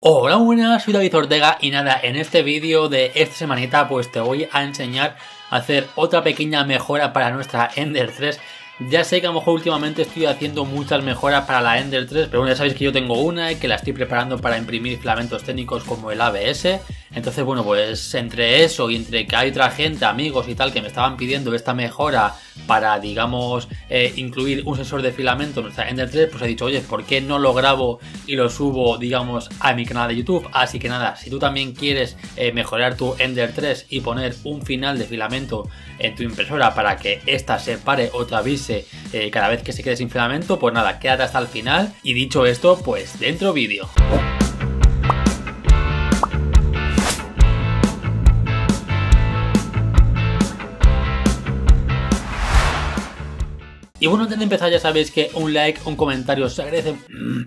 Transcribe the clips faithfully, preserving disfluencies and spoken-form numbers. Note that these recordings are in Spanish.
Hola buenas, soy David Ortega y nada, en este vídeo de esta semanita pues te voy a enseñar a hacer otra pequeña mejora para nuestra Ender tres. Ya sé que a lo mejor últimamente estoy haciendo muchas mejoras para la Ender tres, pero bueno, ya sabéis que yo tengo una y que la estoy preparando para imprimir filamentos técnicos como el A B S. Entonces bueno, pues entre eso y entre que hay otra gente, amigos y tal, que me estaban pidiendo esta mejora para, digamos, eh, incluir un sensor de filamento en nuestra Ender tres, pues he dicho, oye, ¿por qué no lo grabo y lo subo, digamos, a mi canal de YouTube? Así que nada, si tú también quieres eh, mejorar tu Ender tres y poner un final de filamento en tu impresora para que ésta se pare o te avise eh, cada vez que se quede sin filamento, pues nada, quédate hasta el final. Y dicho esto, pues dentro vídeo. Y bueno, antes de empezar ya sabéis que un like, un comentario se agradece.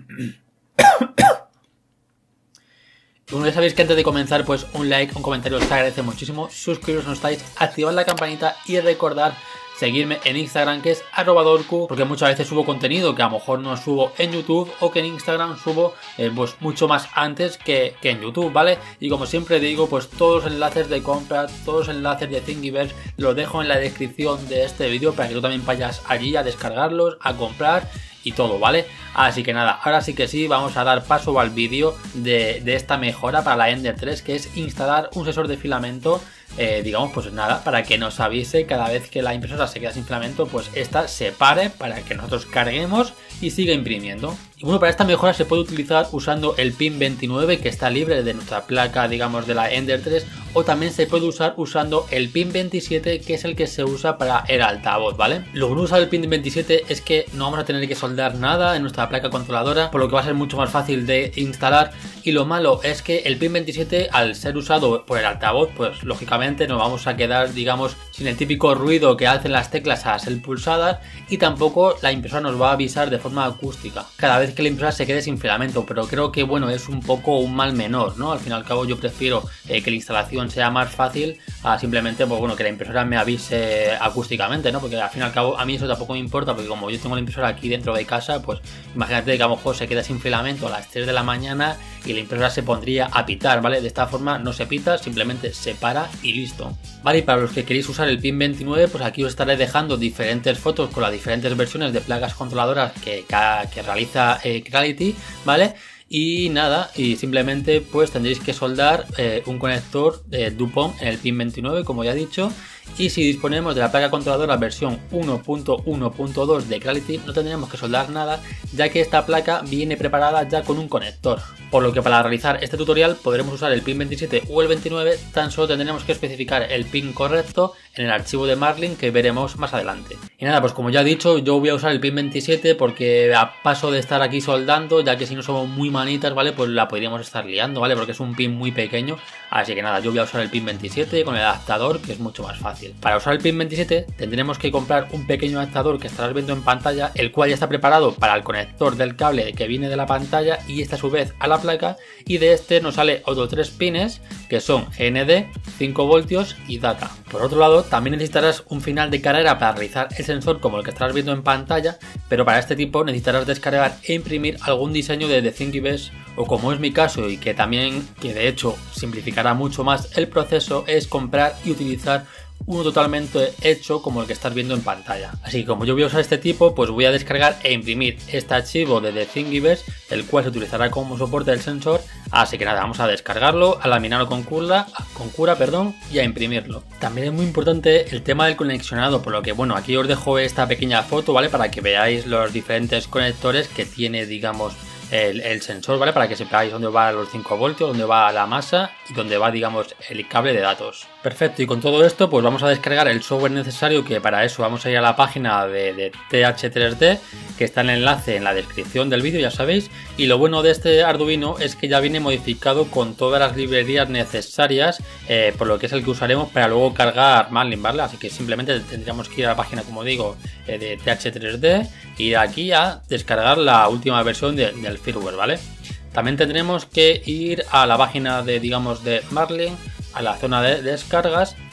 Bueno, ya sabéis que antes de comenzar, pues un like, un comentario se agradece muchísimo. Suscribiros si no estáis, activad la campanita y recordad seguirme en Instagram, que es arroba dorku, porque muchas veces subo contenido que a lo mejor no subo en YouTube, o que en Instagram subo eh, pues mucho más antes que, que en YouTube, ¿vale? Y como siempre digo, pues todos los enlaces de compra, todos los enlaces de Thingiverse los dejo en la descripción de este vídeo para que tú también vayas allí a descargarlos, a comprar y todo, ¿vale? Así que nada, ahora sí que sí, vamos a dar paso al vídeo de, de esta mejora para la Ender tres, que es instalar un sensor de filamento. Eh, digamos, pues nada, para que nos avise cada vez que la impresora se queda sin filamento, pues esta se pare para que nosotros carguemos y siga imprimiendo. Y bueno, para esta mejora se puede utilizar usando el pin veintinueve, que está libre de nuestra placa, digamos, de la Ender tres, o también se puede usar usando el pin veintisiete, que es el que se usa para el altavoz, ¿vale? Lo bueno de usar el pin veintisiete es que no vamos a tener que soldar nada en nuestra placa controladora, por lo que va a ser mucho más fácil de instalar. Y lo malo es que el pin veintisiete, al ser usado por el altavoz, pues lógicamente nos vamos a quedar, digamos, sin el típico ruido que hacen las teclas al ser pulsadas, y tampoco la impresora nos va a avisar de forma acústica cada vez que la impresora se quede sin filamento. Pero creo que bueno, es un poco un mal menor, ¿no? Al fin y al cabo yo prefiero eh, que la instalación sea más fácil a simplemente, pues bueno, que la impresora me avise acústicamente, ¿no? Porque al fin y al cabo a mí eso tampoco me importa, porque como yo tengo la impresora aquí dentro de casa, pues imagínate que a lo mejor se queda sin filamento a las tres de la mañana y la impresora se pondría a pitar, ¿vale? De esta forma no se pita, simplemente se para y listo. Vale, y para los que queréis usar el pin veintinueve, pues aquí os estaré dejando diferentes fotos con las diferentes versiones de placas controladoras que, que realiza eh, Creality, ¿vale? Y nada, y simplemente pues tendréis que soldar eh, un conector de DuPont en el pin veintinueve, como ya he dicho. Y si disponemos de la placa controladora versión uno punto uno punto dos de Creality, no tendremos que soldar nada, ya que esta placa viene preparada ya con un conector. Por lo que para realizar este tutorial podremos usar el pin veintisiete o el veintinueve, tan solo tendremos que especificar el pin correcto en el archivo de Marlin que veremos más adelante. Y nada, pues como ya he dicho, yo voy a usar el pin veintisiete porque a paso de estar aquí soldando, ya que si no somos muy manitas, ¿vale? Pues la podríamos estar liando, ¿vale? Porque es un pin muy pequeño, así que nada, yo voy a usar el pin veintisiete con el adaptador, que es mucho más fácil. Para usar el pin veintisiete tendremos que comprar un pequeño adaptador que estarás viendo en pantalla, el cual ya está preparado para el conector del cable que viene de la pantalla y esta a su vez a la placa, y de este nos sale otros tres pines que son G N D, cinco voltios y data. Por otro lado, también necesitarás un final de carrera para realizar el sensor como el que estarás viendo en pantalla, pero para este tipo necesitarás descargar e imprimir algún diseño de The Thingiverse, o como es mi caso y que también, que de hecho simplificará mucho más el proceso, es comprar y utilizar uno totalmente hecho como el que estás viendo en pantalla. Así que como yo voy a usar este tipo, pues voy a descargar e imprimir este archivo de The Thingiverse, el cual se utilizará como soporte del sensor. Así que nada, vamos a descargarlo, a laminarlo con cura, con cura, perdón, y a imprimirlo. También es muy importante el tema del conexionado, por lo que bueno, aquí os dejo esta pequeña foto, ¿vale? Para que veáis los diferentes conectores que tiene, digamos, El, el sensor, ¿vale? Para que sepáis dónde va los cinco voltios, dónde va la masa y dónde va, digamos, el cable de datos. Perfecto, y con todo esto pues vamos a descargar el software necesario, que para eso vamos a ir a la página de, de T H tres D, que está en el enlace en la descripción del vídeo, ya sabéis. Y lo bueno de este Arduino es que ya viene modificado con todas las librerías necesarias, eh, por lo que es el que usaremos para luego cargar Marlin, ¿vale? Así que simplemente tendríamos que ir a la página, como digo, eh, de T H tres D, y aquí a descargar la última versión de, del firmware, ¿vale? También tendremos que ir a la página de, digamos, de Marlin, a la zona de descargas,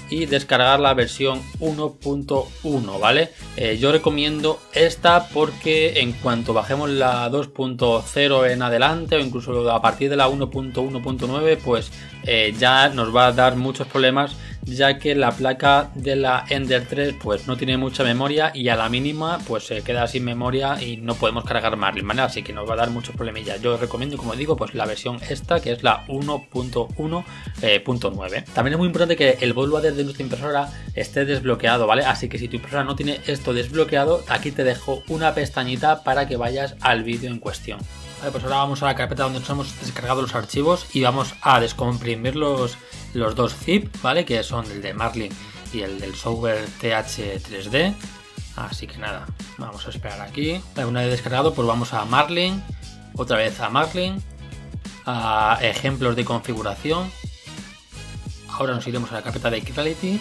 y descargar la versión uno punto uno, ¿vale? Eh, yo recomiendo esta porque en cuanto bajemos la dos punto cero en adelante o incluso a partir de la uno punto uno punto nueve, pues eh, ya nos va a dar muchos problemas, ya que la placa de la Ender tres pues no tiene mucha memoria y a la mínima pues se queda sin memoria y no podemos cargar Marlin, ¿vale? Así que nos va a dar muchos problemillas. Yo os recomiendo, como digo, pues la versión esta, que es la uno punto uno punto nueve. También es muy importante que el bootloader de nuestra impresora esté desbloqueado, ¿vale? Así que si tu impresora no tiene esto desbloqueado, aquí te dejo una pestañita para que vayas al vídeo en cuestión. Vale, pues ahora vamos a la carpeta donde nos hemos descargado los archivos y vamos a descomprimir los, los dos zip, ¿vale? Que son el de Marlin y el del software T H tres D. Así que nada, vamos a esperar aquí. Vale, una vez descargado, pues vamos a Marlin, otra vez a Marlin, a ejemplos de configuración. Ahora nos iremos a la carpeta de Creality,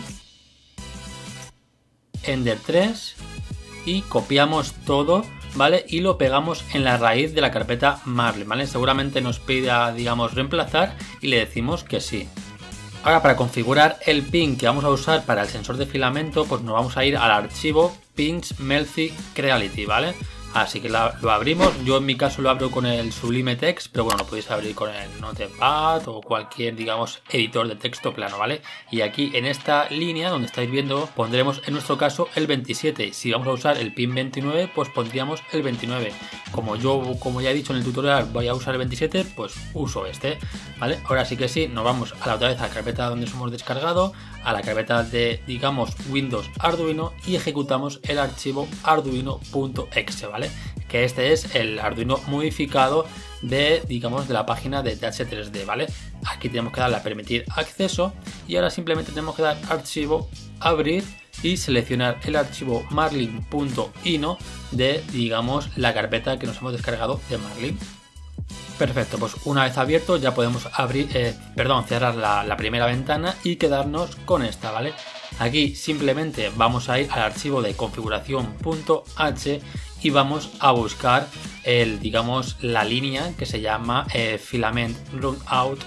Ender tres y copiamos todo, ¿vale? Y lo pegamos en la raíz de la carpeta Marlin, ¿vale? Seguramente nos pida, digamos, reemplazar y le decimos que sí. Ahora, para configurar el pin que vamos a usar para el sensor de filamento, pues nos vamos a ir al archivo pins melzi creality, ¿vale? Así que la, lo abrimos. Yo en mi caso lo abro con el Sublime Text, pero bueno, lo podéis abrir con el Notepad o cualquier, digamos, editor de texto plano, ¿vale? Y aquí en esta línea donde estáis viendo pondremos en nuestro caso el veintisiete. Si vamos a usar el pin veintinueve, pues pondríamos el veintinueve. Como yo, como ya he dicho en el tutorial, voy a usar el veintisiete, pues uso este, ¿vale? Ahora sí que sí, nos vamos a la otra vez a la carpeta donde nos hemos descargado, a la carpeta de, digamos, Windows Arduino y ejecutamos el archivo arduino.exe, ¿vale? Que este es el Arduino modificado de, digamos, de la página de T H tres D, ¿vale? Aquí tenemos que darle a permitir acceso y ahora simplemente tenemos que dar archivo, abrir y seleccionar el archivo marlin.ino de, digamos, la carpeta que nos hemos descargado de Marlin. Perfecto, pues una vez abierto ya podemos abrir, eh, perdón, cerrar la, la primera ventana y quedarnos con esta, ¿vale? Aquí simplemente vamos a ir al archivo de configuración.h y vamos a buscar el, digamos, la línea que se llama eh, filament runout,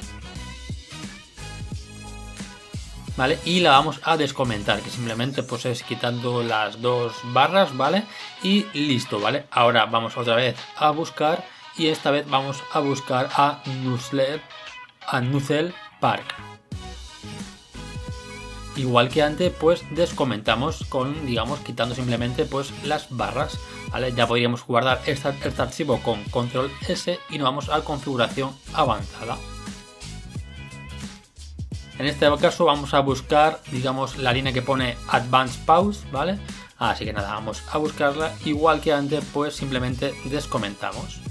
¿vale? Y la vamos a descomentar, que simplemente pues es quitando las dos barras, ¿vale? Y listo, ¿vale? Ahora vamos otra vez a buscar y esta vez vamos a buscar a Nuzzle, a Nuzzle Park. Igual que antes, pues descomentamos con, digamos, quitando simplemente pues las barras, ¿vale? Ya podríamos guardar este, este archivo con control ese y nos vamos a configuración avanzada. En este caso vamos a buscar, digamos, la línea que pone Advanced Pause, ¿vale? Así que nada, vamos a buscarla. Igual que antes, pues simplemente descomentamos.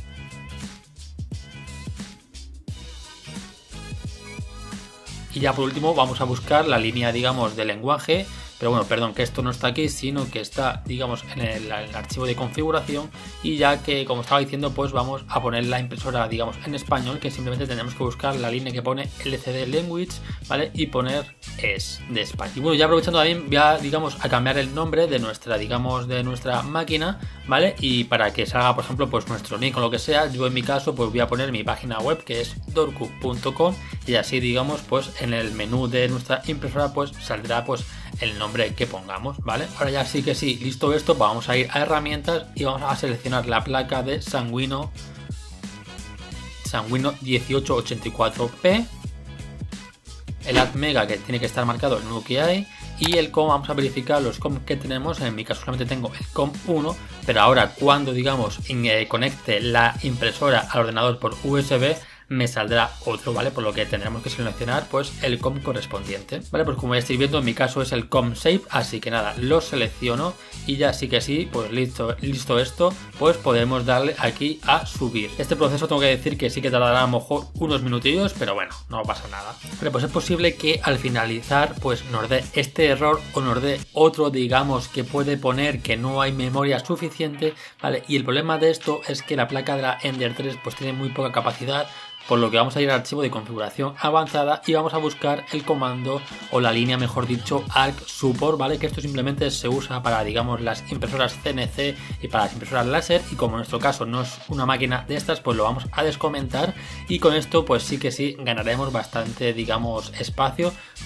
Y ya por último vamos a buscar la línea, digamos, de lenguaje, pero bueno, perdón, que esto no está aquí, sino que está, digamos, en el, el archivo de configuración. Y ya que, como estaba diciendo, pues vamos a poner la impresora, digamos, en español, que simplemente tenemos que buscar la línea que pone L C D Language, ¿vale? Y poner es de España. Y bueno, ya aprovechando también, voy a, digamos, a cambiar el nombre de nuestra, digamos, de nuestra máquina, ¿vale? Y para que salga, por ejemplo, pues nuestro nick o lo que sea, yo en mi caso, pues voy a poner mi página web, que es dorku punto com, y así, digamos, pues en el menú de nuestra impresora, pues saldrá, pues, el nombre que pongamos, ¿vale? Ahora ya sí que sí, listo esto, vamos a ir a herramientas y vamos a seleccionar la placa de Sanguino Sanguino dieciocho ochenta y cuatro P, el Atmega que tiene que estar marcado el nuevo que hay y el COM. Vamos a verificar los COM que tenemos. En mi caso solamente tengo el COM uno, pero ahora cuando, digamos, conecte la impresora al ordenador por U S B me saldrá otro, ¿vale? Por lo que tendremos que seleccionar pues el COM correspondiente, ¿vale? Pues como ya estáis viendo, en mi caso es el COM Shape, así que nada, lo selecciono y ya sí que sí, pues listo, listo esto, pues podemos darle aquí a subir. Este proceso tengo que decir que sí que tardará a lo mejor unos minutillos, pero bueno, no pasa nada. Vale, pues es posible que al finalizar pues nos dé este error o nos dé otro, digamos, que puede poner que no hay memoria suficiente, ¿vale? Y el problema de esto es que la placa de la Ender tres pues tiene muy poca capacidad, por lo que vamos a ir al archivo de configuración avanzada y vamos a buscar el comando o la línea, mejor dicho, arc support, ¿vale? Que esto simplemente se usa para, digamos, las impresoras C N C y para las impresoras láser, y como en nuestro caso no es una máquina de estas, pues lo vamos a descomentar y con esto pues sí que sí ganaremos bastante, digamos, espacio,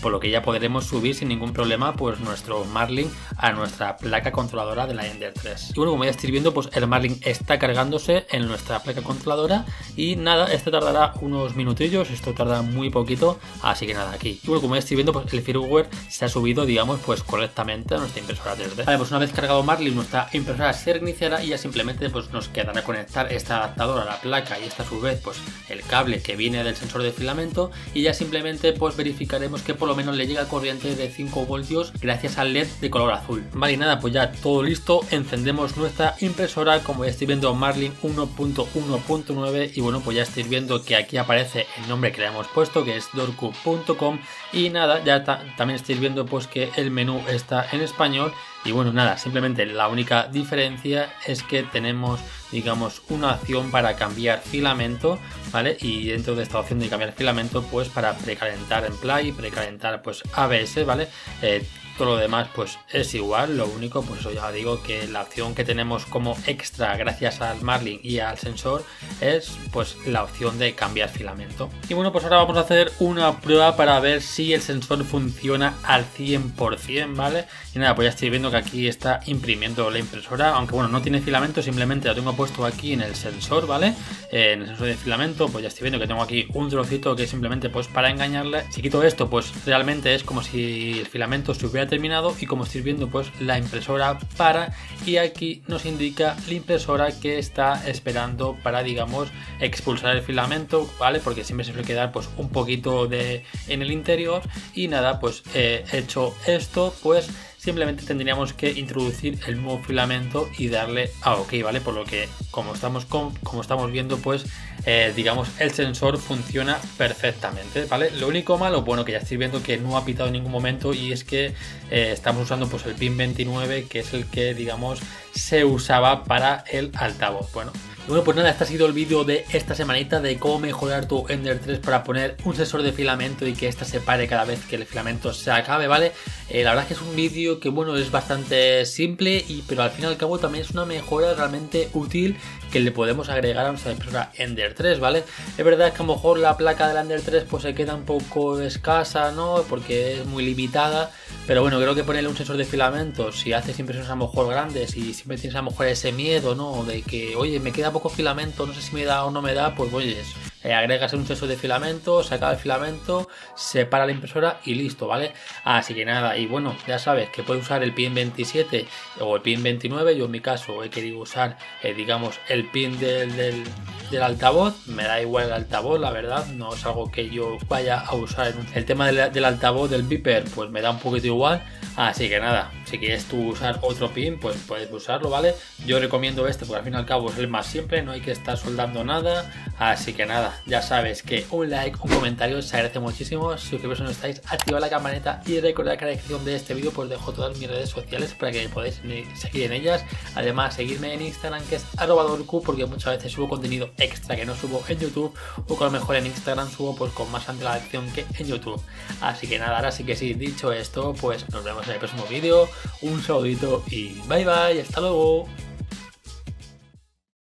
por lo que ya podremos subir sin ningún problema pues nuestro Marlin a nuestra placa controladora de la Ender tres. Y bueno, como ya estáis viendo, pues el Marlin está cargándose en nuestra placa controladora y nada, este tardará unos minutillos, esto tarda muy poquito, así que nada, aquí. Y bueno, como ya estáis viendo, pues el firmware se ha subido, digamos, pues correctamente a nuestra impresora tres D. Vale, pues una vez cargado Marlin, nuestra impresora se reiniciará y ya simplemente pues nos quedará conectar este adaptador a la placa y esta a su vez pues el cable que viene del sensor de filamento y ya simplemente pues verificaremos que por lo menos le llega corriente de cinco voltios gracias al L E D de color azul. Vale, y nada, pues ya todo listo, encendemos nuestra impresora, como ya estáis viendo Marlin uno punto uno punto nueve y bueno, pues ya estáis viendo que aquí aparece el nombre que le hemos puesto, que es dorku punto com, y nada, ya ta también estáis viendo pues que el menú está en español. Y bueno, nada, simplemente la única diferencia es que tenemos, digamos, una opción para cambiar filamento, ¿vale? Y dentro de esta opción de cambiar filamento, pues para precalentar en Play, precalentar pues A B S, ¿vale? Eh, todo lo demás pues es igual, lo único, pues eso ya digo que la opción que tenemos como extra gracias al Marlin y al sensor es pues la opción de cambiar filamento. Y bueno, pues ahora vamos a hacer una prueba para ver si el sensor funciona al cien por cien, ¿vale? Y nada, pues ya estoy viendo que aquí está imprimiendo la impresora, aunque bueno, no tiene filamento, simplemente lo tengo puesto aquí en el sensor, ¿vale? Eh, en el sensor de filamento, pues ya estoy viendo que tengo aquí un trocito que es simplemente pues para engañarle. Si quito esto, pues realmente es como si el filamento se hubiera terminado y como estáis viendo pues la impresora para y aquí nos indica la impresora que está esperando para, digamos, expulsar el filamento, ¿vale? Porque siempre se suele quedar pues un poquito de en el interior y nada, pues eh, hecho esto, pues simplemente tendríamos que introducir el nuevo filamento y darle a OK, ¿vale? Por lo que como estamos, con, como estamos viendo, pues eh, digamos el sensor funciona perfectamente, ¿vale? Lo único malo, bueno, que ya estoy viendo que no ha pitado en ningún momento y es que eh, estamos usando pues el pin veintinueve, que es el que, digamos, se usaba para el altavoz. Bueno, Bueno, pues nada, este ha sido el vídeo de esta semanita de cómo mejorar tu Ender tres para poner un sensor de filamento y que ésta se pare cada vez que el filamento se acabe, ¿vale? Eh, la verdad es que es un vídeo que, bueno, es bastante simple, y pero al fin y al cabo también es una mejora realmente útil que le podemos agregar a nuestra impresora Ender tres, ¿vale? Es verdad que a lo mejor la placa de la Ender tres pues se queda un poco escasa, ¿no? Porque es muy limitada, pero bueno, creo que ponerle un sensor de filamento, si haces impresiones a lo mejor grandes y siempre tienes a lo mejor ese miedo, ¿no? De que, oye, me queda poco filamento, no sé si me da o no me da, pues oye, eh, agregas un sensor de filamento, saca el filamento, separa la impresora y listo, ¿vale? Así que nada, y bueno, ya sabes que puedes usar el pin veintisiete o el pin veintinueve. Yo en mi caso he querido usar, eh, digamos, el pin del, del, del altavoz. Me da igual el altavoz, la verdad, no es algo que yo vaya a usar en un... El tema del, del altavoz, del beeper, pues me da un poquito igual. Así que nada, si quieres tú usar otro pin, pues puedes usarlo, ¿vale? Yo recomiendo este porque al fin y al cabo es el más simple, no hay que estar soldando nada. Así que nada, ya sabes que un like, un comentario se agradece muchísimo. Suscribiros si no estáis, activad la campanita y recordad que en la descripción de este vídeo pues dejo todas mis redes sociales para que podáis seguir en ellas. Además, seguirme en Instagram, que es arroba dorku, porque muchas veces subo contenido extra que no subo en YouTube, o que a lo mejor en Instagram subo pues con más antelación que en YouTube. Así que nada, ahora sí que sí, dicho esto, pues nos vemos en el próximo vídeo. Un saludito y bye bye, hasta luego.